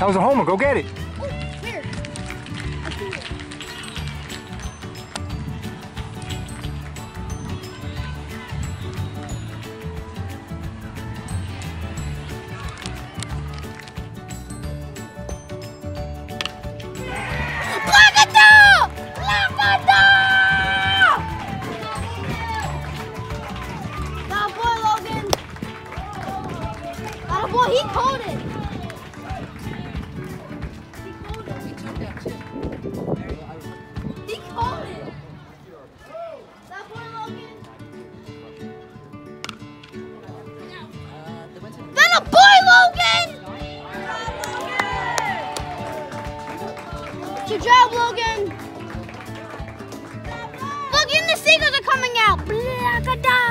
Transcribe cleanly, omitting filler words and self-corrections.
That was a homer. Go get it. Oh, here. I see it. Boy, he caught it. He caught it. That boy, Logan. That a boy, Logan. Good job, Logan. Look, even the seagulls are coming out.